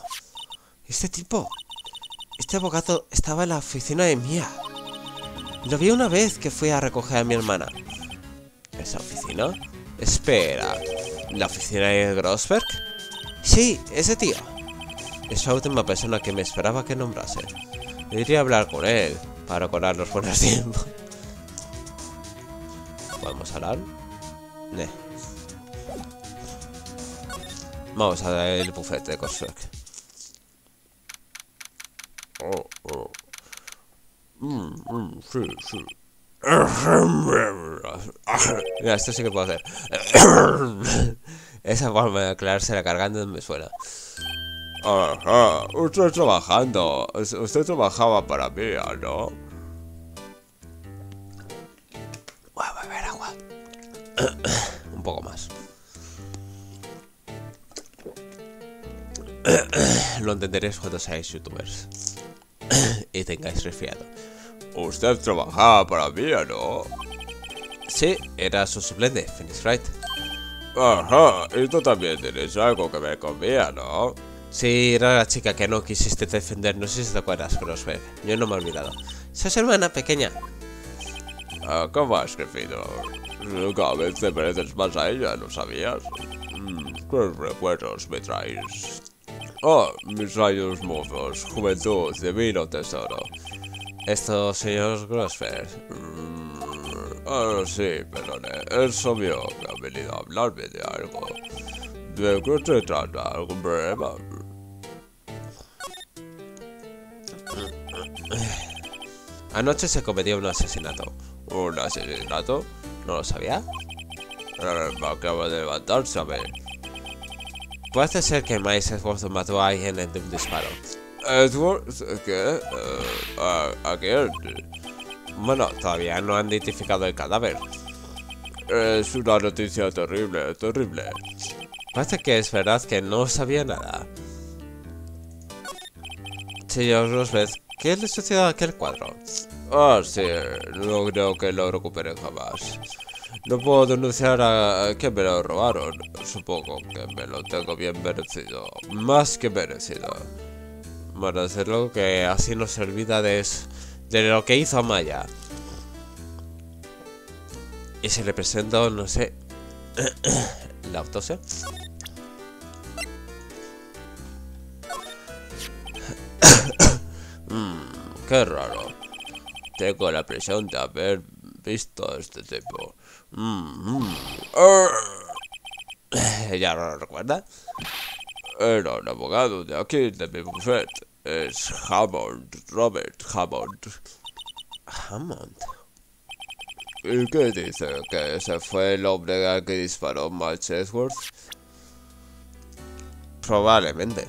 Este abogado estaba en la oficina de Mia. Lo vi una vez que fui a recoger a mi hermana. ¿Esa oficina? Espera. ¿La oficina de Grossberg? Sí, ese tío. Es la última persona que me esperaba que nombrase. Debería hablar con él para recordar los buenos tiempos. ¿Podemos hablar? Vamos a dar el bufete de Grossberg. Sí. Mira, esto sí que puedo hacer. Esa forma de aclararse la garganta me suena. Ajá, usted trabajando. Usted trabajaba para mí, ¿no? Voy a beber agua. Un poco más. Lo entenderéis cuando seáis youtubers y tengáis resfriado. Usted trabajaba para mí, ¿no? Sí, era su suplente, Phoenix Wright. Ajá, y tú también tienes algo que ver con Mia, ¿no? Sí, era la chica que no quisiste defender, no sé si te acuerdas, Grossberg. Yo no me he olvidado. Soy su hermana pequeña. ¿Cómo has crecido? Cada vez te pareces más a ella, ¿no sabías? ¿Qué recuerdos me traes? Oh, mis rayos mozos, juventud, divino tesoro. Esto, señor Grossberg. Sí, perdone. Es obvio que ha venido a hablarme de algo. ¿De qué se trata? ¿Algún problema? Anoche se cometió un asesinato. ¿Un asesinato? ¿No lo sabía? Me acabo de levantar, ¿sabes? Puede ser que Miles Edwards mató a alguien de un disparo. ¿Edwards? ¿Qué? ¿A quién? Bueno, todavía no han identificado el cadáver. Es una noticia terrible, terrible. Parece que es verdad que no sabía nada. Señor Grossberg, ¿qué le sucedió a aquel cuadro? Sí, no creo que lo recuperen jamás. No puedo denunciar a que me lo robaron. Supongo que me lo tengo bien merecido. Más que merecido. Bueno, desde luego que así no se olvida de lo que hizo Maya. Y se le presentó, no sé, la autopsia. Qué raro. Tengo la impresión de haber visto a este tipo. ¿Ya lo recuerda? Era un abogado de aquí, de mi bufete. Es Hammond, Robert Hammond. ¿Hammond? ¿Y qué dice? ¿Que ese fue el hombre al que disparó Max Edgeworth? Probablemente.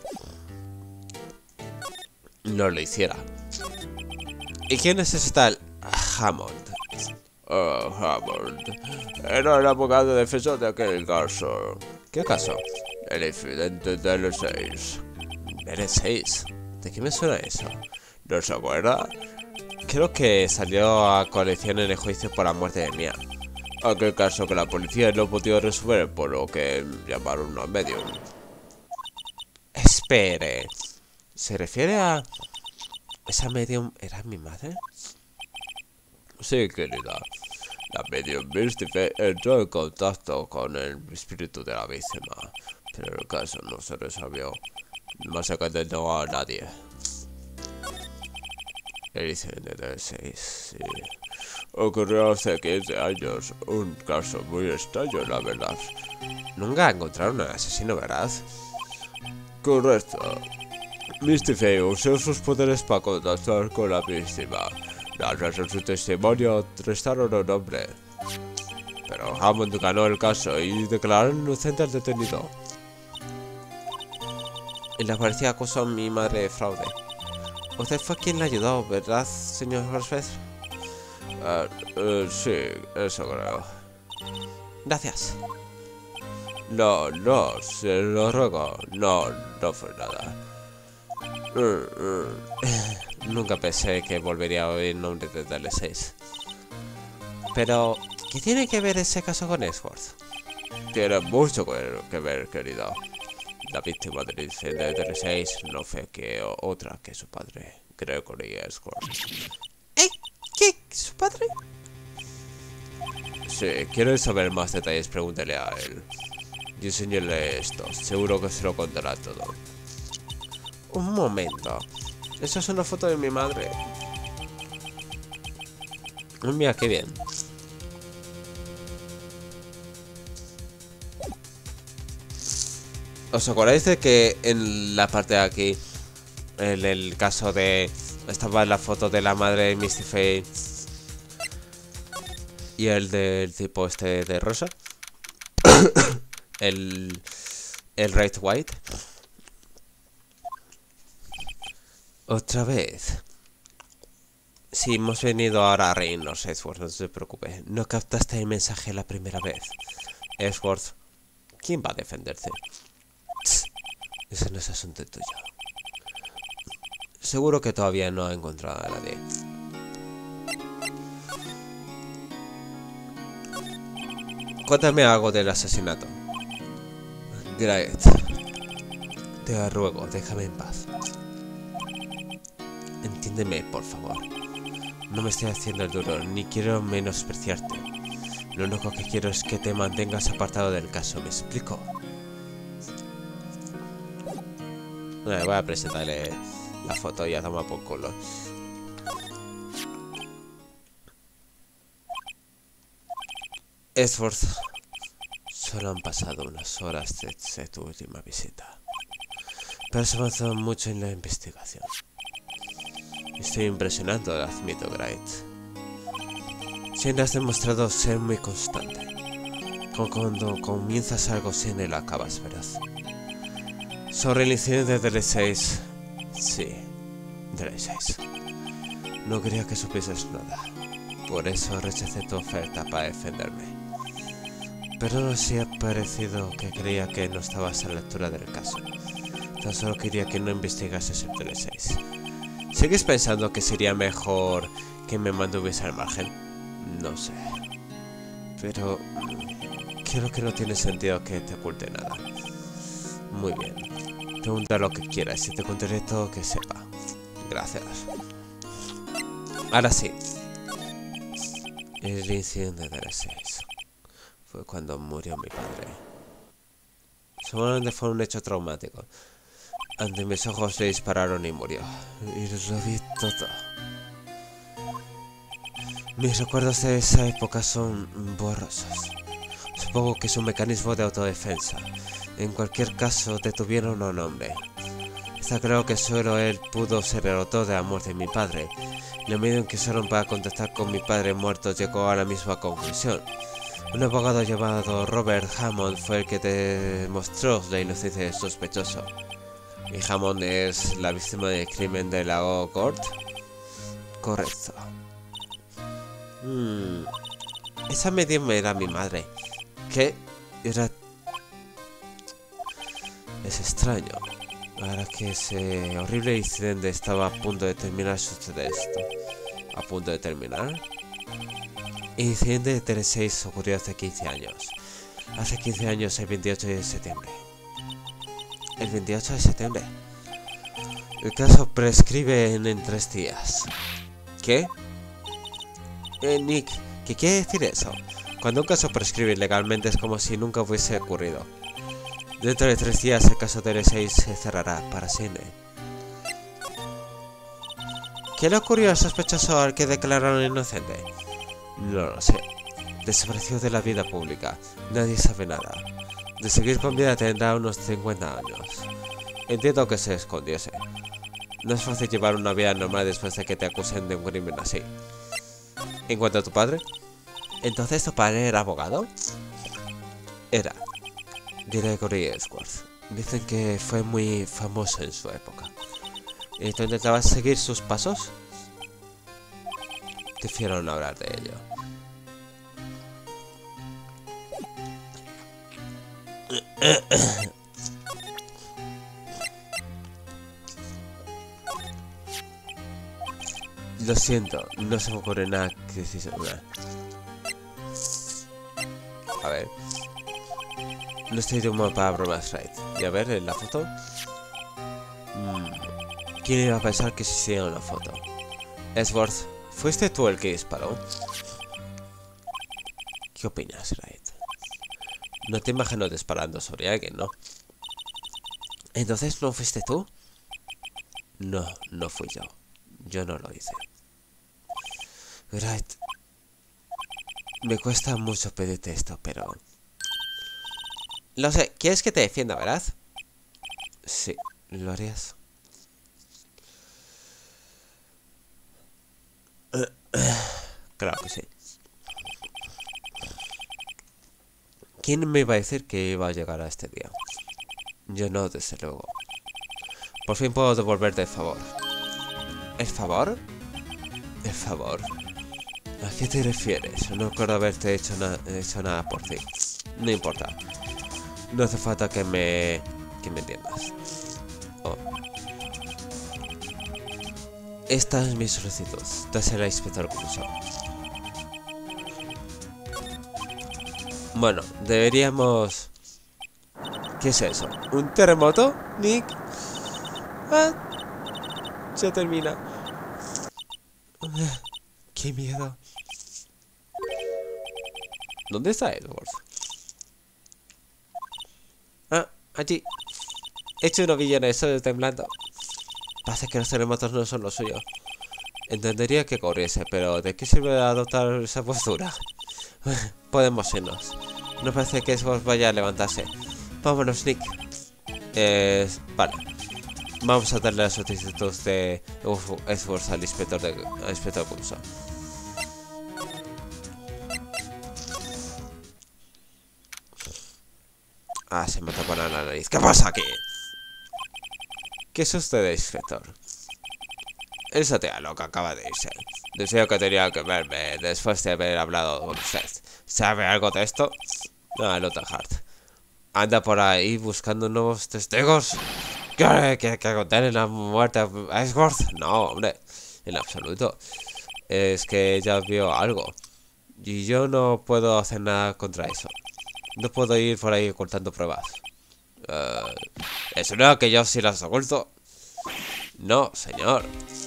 No lo hiciera. ¿Y quién es ese tal Hammond? Hammond. Era el abogado defensor de aquel caso. ¿Qué caso? El incidente del 6. ¿El 6? ¿De qué me suena eso? ¿No se acuerda? Creo que salió a colección en el juicio por la muerte de Mia. Aquel caso que la policía no pudo resolver, por lo que llamaron a medium. Espere. ¿Se refiere a... ¿Esa medium era mi madre? Sí, querida. La medium Mystiface entró en contacto con el espíritu de la víctima, pero el caso no se resolvió. No se condenó a nadie. El incidente del 6, sí. Ocurrió hace 15 años. Un caso muy extraño, la verdad. Nunca encontraron al asesino, ¿verdad? Correcto. Mystiface usó sus poderes para contactar con la víctima. Gracias a su testimonio, arrestaron a un hombre. Pero Hammond ganó el caso y declararon inocente al detenido. Y la policía acusó a mi madre de fraude. Usted fue quien la ayudó, ¿verdad, señor Horsford? Sí, eso creo. Gracias. No, se lo ruego. No fue nada. Nunca pensé que volvería a oír el nombre de DL6. Pero, ¿qué tiene que ver ese caso con Edgeworth? Tiene mucho que ver, querido. La víctima del incidente de DL6 no fue otra que su padre, Gregory Edgeworth. ¿Qué? ¿Su padre? Si quiere saber más detalles, pregúntele a él. Y enséñele esto, seguro que se lo contará todo. Un momento. Esa es una foto de mi madre. Mira, qué bien. ¿Os acordáis de que en la parte de aquí, en el caso de... estaba la foto de la madre de Mystiface y el del tipo este de rosa? el Red White. Otra vez. Si hemos venido ahora a reírnos, Edgeworth, no se preocupe. No captaste el mensaje la primera vez. Edgeworth, ¿quién va a defenderse? Ese no es asunto tuyo. Seguro que todavía no ha encontrado a nadie. Cuéntame algo del asesinato. Graet, te ruego, déjame en paz. Entiéndeme, por favor. No me estoy haciendo el duro, ni quiero menospreciarte. Lo único que quiero es que te mantengas apartado del caso, ¿me explico? Voy a presentarle la foto y a tomar por culo. Edgeworth, solo han pasado unas horas desde tu última visita, pero se ha avanzado mucho en la investigación. Estoy impresionado, lo admito, Graet. Siempre has demostrado ser muy constante. Cuando comienzas algo, siempre lo acabas, ¿verdad? Sobre el incidente de DL6... Sí, DL6. No quería que supieses nada. Por eso rechacé tu oferta para defenderme. Pero no se ha parecido que creía que no estabas a la altura del caso. Tan solo quería que no investigases el DL6. ¿Sigues pensando que sería mejor que me mantuviese al margen? No sé. Pero... creo que no tiene sentido que te oculte nada. Muy bien. Pregunta lo que quieras y te contaré todo lo que sepa. Gracias. Ahora sí. El incidente de las 6 fue cuando murió mi padre. Seguramente fue un hecho traumático. Ante mis ojos le dispararon y murió. Y lo vi todo. Mis recuerdos de esa época son borrosos. Supongo que es un mecanismo de autodefensa. En cualquier caso, detuvieron a un hombre. Está claro que solo él pudo ser el autor de la muerte de mi padre. La medida en que usaron para contactar con mi padre muerto llegó a la misma conclusión. Un abogado llamado Robert Hammond fue el que demostró la inocencia del sospechoso. ¿Y Hammond es la víctima del crimen de la Court? Correcto. Esa medium era mi madre. ¿Qué? Era... Es extraño. Ahora que ese horrible incidente estaba a punto de terminar, sucede esto. ¿A punto de terminar? El incidente de Tele6 ocurrió hace 15 años. Hace 15 años, el 28 de septiembre. El 28 de septiembre. El caso prescribe en 3 días. ¿Qué? Nick, ¿qué quiere decir eso? Cuando un caso prescribe legalmente es como si nunca hubiese ocurrido. Dentro de 3 días el caso Tele6 se cerrará para siempre. ¿Qué le ocurrió al sospechoso al que declararon inocente? No lo sé. Desapareció de la vida pública. Nadie sabe nada. De seguir con vida tendrá unos 50 años. Entiendo que se escondiese. No es fácil llevar una vida normal después de que te acusen de un crimen así. En cuanto a tu padre, ¿entonces tu padre era abogado? Era. Gregory Edgeworth. Dicen que fue muy famoso en su época. ¿Y tú intentabas seguir sus pasos? Prefiero no hablar de ello. Lo siento, no se me ocurre nada que decir. A ver. No estoy de humor para bromas, right. Y a ver, en la foto. ¿Quién iba a pensar que existía una foto? Edgeworth, ¿fuiste tú el que disparó? ¿Qué opinas, right? No te imagino disparando sobre alguien, ¿no? ¿Entonces no fuiste tú? No, no fui yo. Yo no lo hice. Right. Me cuesta mucho pedirte esto, pero... Lo sé, ¿quieres que te defienda, verdad? Sí, ¿lo harías? Claro que sí. ¿Quién me iba a decir que iba a llegar a este día? Yo no, desde luego. Por fin puedo devolverte el favor. ¿El favor? ¿El favor? ¿A qué te refieres? No recuerdo haberte hecho nada por ti. No importa. No hace falta que me entiendas. Oh. Esta es mi solicitud. Dásela al inspector Crusoe. Bueno, deberíamos... ¿Qué es eso? ¿Un terremoto, Nick? Ah, se termina. ¡Qué miedo! ¿Dónde está Edgeworth? Ah, allí. He hecho unos billones, estoy temblando. Parece que los terremotos no son lo suyo. Entendería que corriese, pero ¿de qué sirve adoptar esa postura? Podemos irnos. No parece que Edgeworth vaya a levantarse. Vámonos, Nick. Vale. Vamos a darle la solicitud de Edgeworth al inspector Crusoe. Ah, se me tapa la nariz. ¿Qué pasa aquí? ¿Qué es usted, inspector? Esa tía loca acaba de irse. Deseo que tenía que verme después de haber hablado con usted. ¿Sabe algo de esto? No, no tan hard. ¿Anda por ahí buscando nuevos testigos? ¿Que condenen la muerte a Edgeworth? No, hombre. En absoluto. Es que ella vio algo. Y yo no puedo hacer nada contra eso. No puedo ir por ahí ocultando pruebas. ¿Es una que yo sí las oculto? No, señor.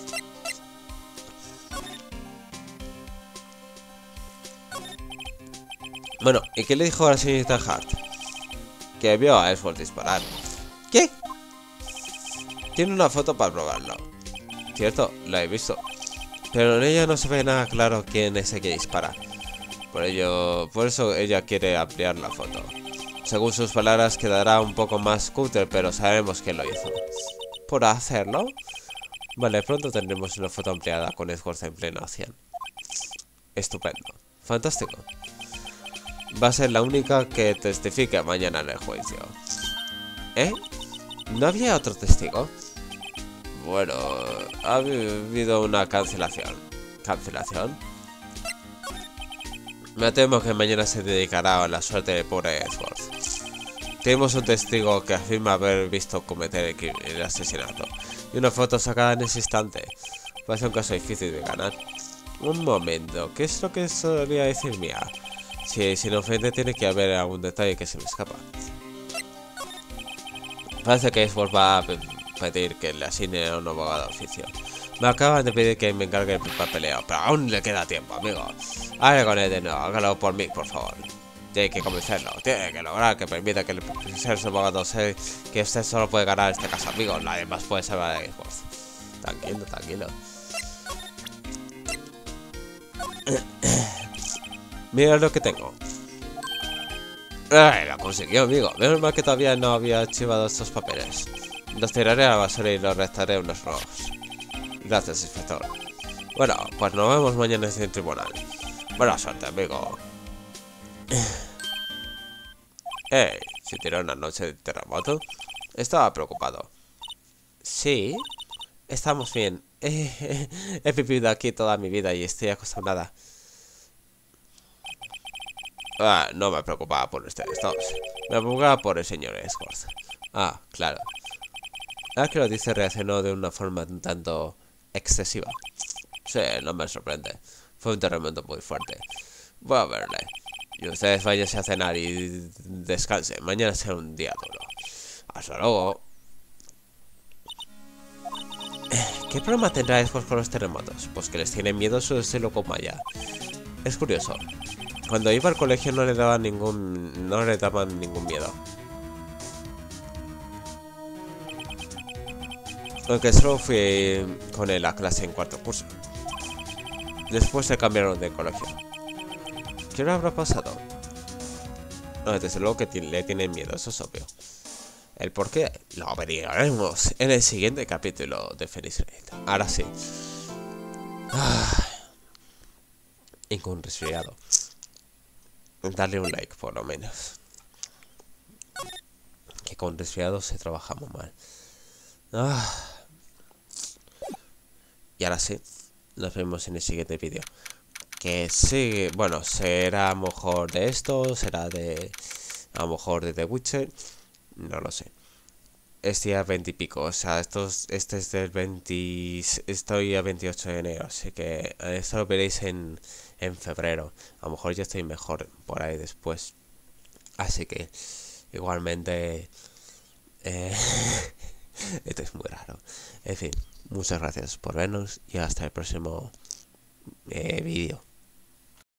Bueno, ¿y qué le dijo a la señorita Hart? Que vio a Edgeworth disparar. ¿Qué? Tiene una foto para probarlo. Cierto, la he visto. Pero en ella no se ve nada claro quién es el que dispara. Por eso ella quiere ampliar la foto. Según sus palabras quedará un poco más cutre, pero sabemos quién lo hizo. ¿Por hacerlo? Vale, pronto tendremos una foto ampliada con esfuerzo en plena acción. Estupendo. Fantástico. Va a ser la única que testifique mañana en el juicio. ¿Eh? ¿No había otro testigo? Bueno, ha habido una cancelación. ¿Cancelación? Me temo que mañana se dedicará a la suerte del pobre Edgeworth. Tenemos un testigo que afirma haber visto cometer el asesinato. Y una foto sacada en ese instante. Va a ser un caso difícil de ganar. Un momento, ¿qué es lo que solía decir Mia? Si sin ofender tiene que haber algún detalle que se me escapa. Parece que Edgeworth va a pedir que le asigne a un abogado de oficio. Me acaban de pedir que me encargue del papeleo, pero aún le queda tiempo, amigo. Hable con él de nuevo, hágalo por mí, por favor. Tiene que convencerlo, tiene que lograr que permita que ser su abogado sé que usted solo puede ganar este caso, amigo. Nadie más puede salvar a Edgeworth. Tranquilo, tranquilo. Mira lo que tengo. ¡Ay, lo consiguió, amigo! Menos mal que todavía no había archivado estos papeles. Los tiraré a la basura y los restaré unos rojos. Gracias, inspector. Bueno, pues nos vemos mañana en el tribunal. Buena suerte, amigo. Hey, ¿se tiró una noche de terremoto? Estaba preocupado. Sí, estamos bien. He vivido aquí toda mi vida y estoy acostumbrada. Ah, no me preocupaba por ustedes dos. Me preocupaba por el señor Edgeworth. Ah, claro. Ahora que lo dice, reaccionó de una forma un tanto excesiva. Sí, no me sorprende. Fue un terremoto muy fuerte. Voy a verle. Y ustedes váyanse a cenar y descansen. Mañana será un día duro. Hasta luego. ¿Qué problema tendrá Edgeworth con los terremotos? Pues que les tiene miedo su estilo con Maya. Es curioso. Cuando iba al colegio no le daban ningún miedo. Aunque solo fui con él a clase en cuarto curso. Después se cambiaron de colegio. ¿Qué le habrá pasado? No, desde luego que le tienen miedo, eso es obvio. El por qué lo averiguaremos en el siguiente capítulo de Phoenix Wright. Ahora sí. Y con resfriado. Darle un like, por lo menos. Que con resfriado se trabaja muy mal. Y ahora sí. Nos vemos en el siguiente vídeo. Que sí, bueno, será a lo mejor de esto, será de... a lo mejor de The Witcher. No lo sé. Es día 20 y pico, o sea, este es del 20... Estoy a 28 de enero, así que esto lo veréis en febrero. A lo mejor yo estoy mejor por ahí después. Así que, igualmente... esto es muy raro. En fin, muchas gracias por vernos y hasta el próximo vídeo.